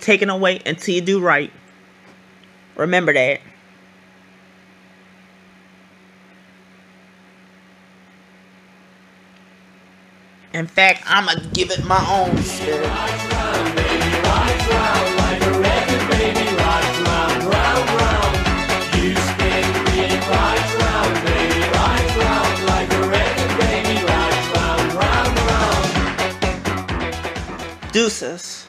taken away until you do right. Remember that. In fact, I'm going to give it my own spin. Deuces.